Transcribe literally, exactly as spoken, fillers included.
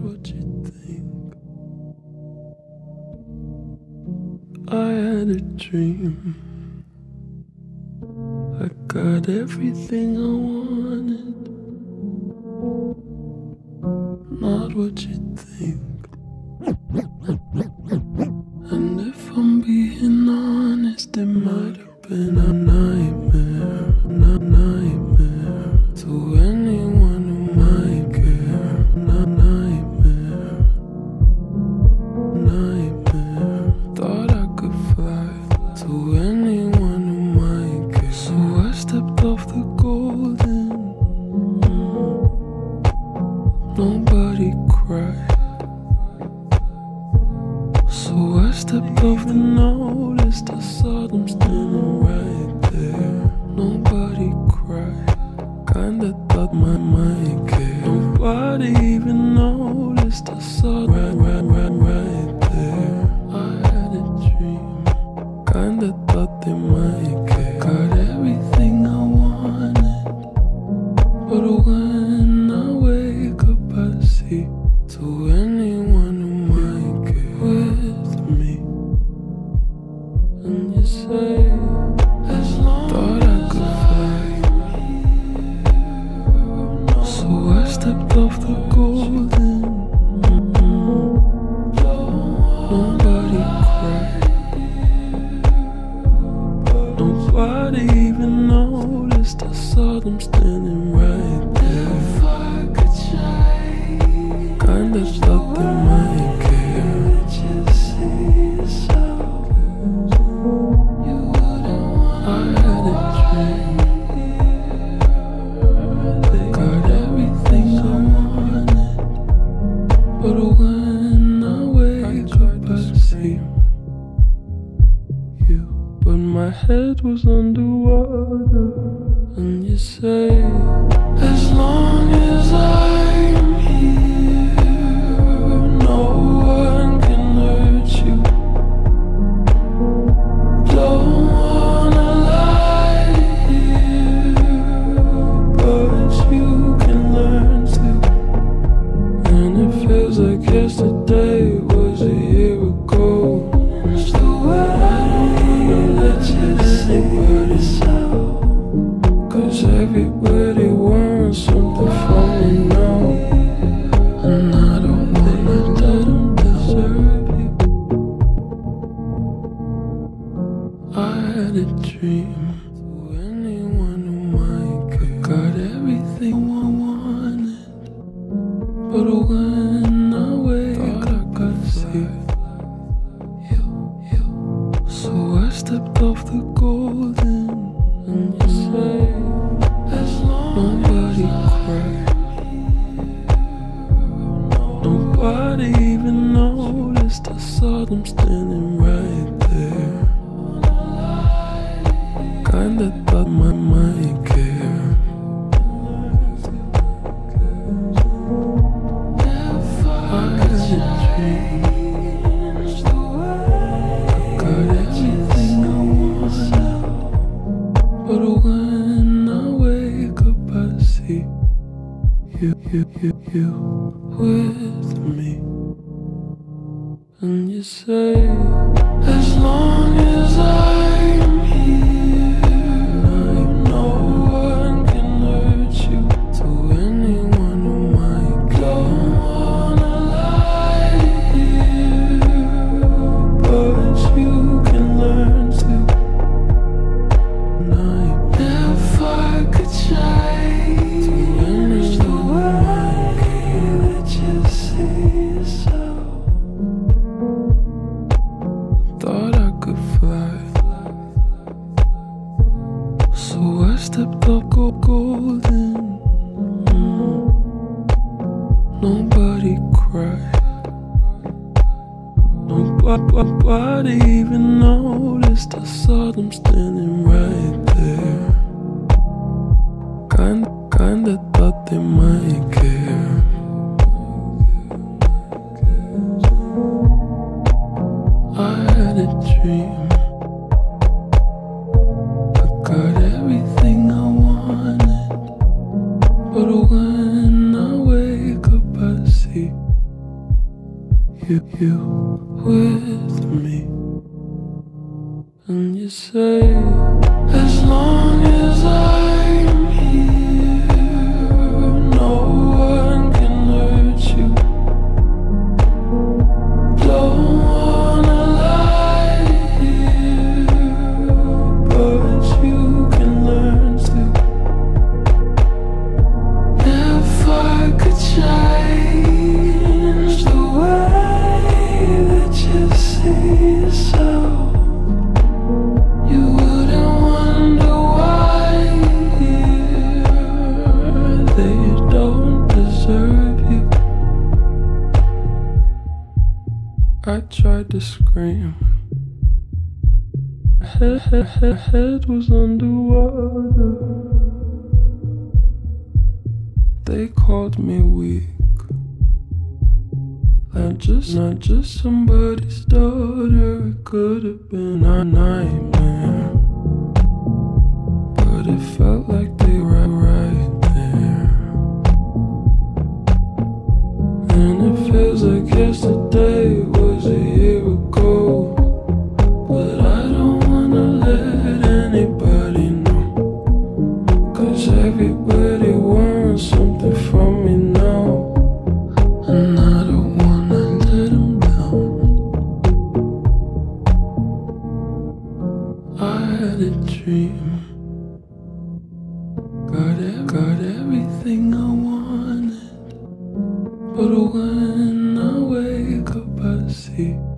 what you think. I had a dream. I got everything I wanted. Not what you think. And if I'm being honest, it might have been a nightmare, not nightmare. To anyone who might care, not nightmare, nightmare. Thought I could fly to anyone who might care. So I stepped off the golden. Nobody cried. So I stepped off the notice. I saw them standing right there. Nobody cried. Kinda thought my might care. Nobody even noticed. I saw right, right, right, right there. I had a dream. Kinda thought they might care. Got everything I wanted. But when I wake up I see, to anyone who might get with me. And you say, as long thought I could fly. So I stepped off the golden. Nobody cried. Nobody even noticed. I saw them standing right there. If I could try, kinda thought they might care. Just see yourself. You wouldn't want. I had a dream. Got everything I wanted. But when I wake up I see you. But my head was underwater. And you say, as long as I'm here, no one can hurt you. Don't wanna lie here, but you can learn to. And it feels like yesterday was a year ago. And it's the way I don't wanna let you say what it's out. Cause everybody wants something from me now. And I don't wanna, I don't deserve you. I had a dream. To anyone who might care. Got everything I wanted. But when I wake up I see you, you. So I stepped off the golden. And you say, nobody cried. Nobody even noticed. I saw them standing right there. Kinda thought my might care. I had a dream. I got everything I wanted. But when I wake up I see you, you, you, you with me. And you say, as long as I'm here, no one can hurt you. To anyone who might care. Don't wanna lie here, but you can learn to. If I could try to manage the way, just see yourself. Thought I could fly. So I stepped up golden. Nobody cried. Nobody even noticed. I saw them standing right there. Kinda, kinda thought they might care. I had a dream. I got everything I wanted. But when I wake up I see you, you with me. And you say, as long as I'm here, no one can hurt you. Don't wanna lie here, but you can learn to. If I could change the way that you see yourself, I tried to scream. Head, head, head, head was underwater. They called me weak. Not just, not just somebody's daughter. It could have been a nightmare, but it felt like they were right there. And it feels like yesterday was a year ago, but I don't wanna let anybody know, 'cause everybody wants something from me now, and I don't wanna let them down. I had a dream, got, e got everything I wanted, but when I wake up I see